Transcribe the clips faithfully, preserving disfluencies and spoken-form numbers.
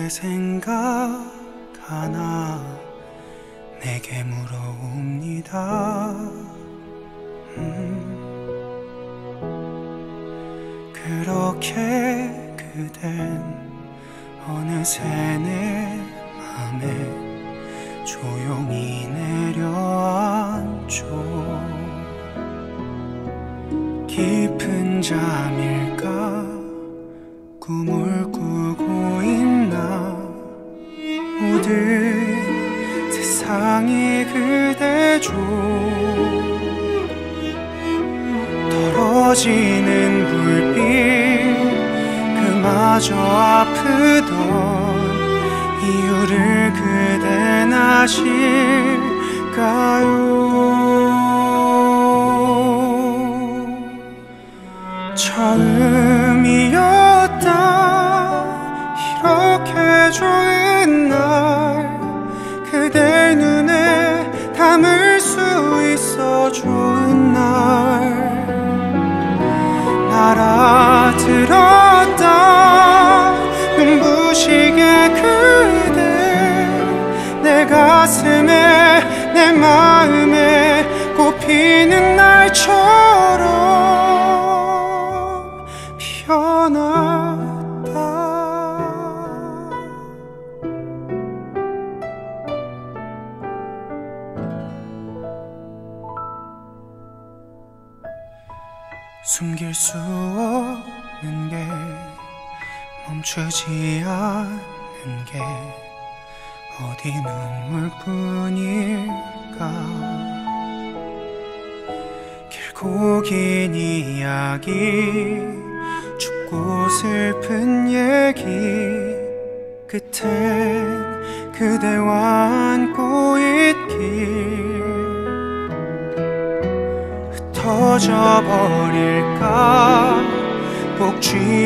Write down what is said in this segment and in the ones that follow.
그대 생각하나 내게 물어옵니다. 음, 그렇게 그댄 어느새 내 맘에 조용히 내려앉죠. 깊은 잠일까 꿈을 꾸고 있나 모든 세상이 그대죠. 떨어지는 불빛 그마저 아프던 이유를 그댄 아실까요? 처음이었다 이렇게 좋은 날 그대 눈에 담을 수 있어 좋은 날 알아들었다 눈부시게 그대 내 가슴에 내 마음에 꽃피는 날처럼 피어났다. 숨길 수 없는 게 멈추지 않는 게 어디 눈물뿐일까. 길고 긴 이야기 춥고 슬픈 얘기 끝엔 그대와 안고 있길 흩어져 버릴까 꼭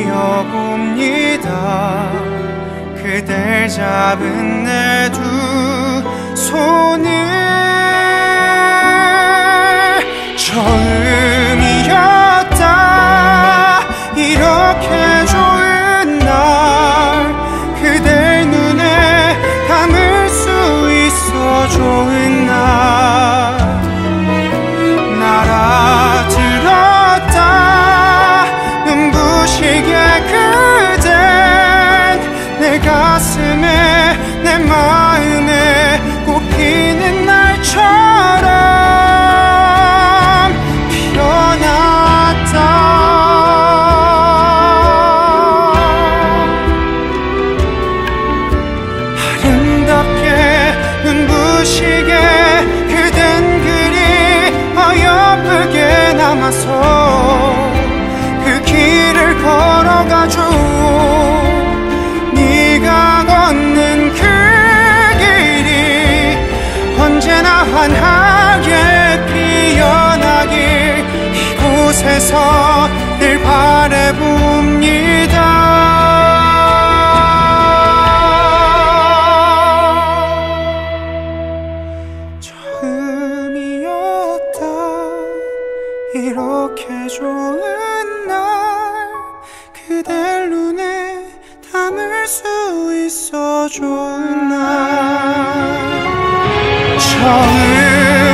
쥐어봅니다. 그댈 잡은 내 두 손을 처음이었다 이렇게 좋은 날 그댈 눈에 담을 수 있어 좋은 날 알아들었다 눈부시게 그댄 내 가슴에 내 마음에 꽃피는 날처럼 피어났다. 아름답게 눈부시게 그댄 그리 어여쁘게 남아서 그 길을 걸어가죠. 네가 걷는 그 길이 언제나 환하게 피어나길 이곳에서 늘 바라봅니다. 처음이었다 이렇게 좋은 날 그댈 눈에 담을 수 있어 좋은 날 처음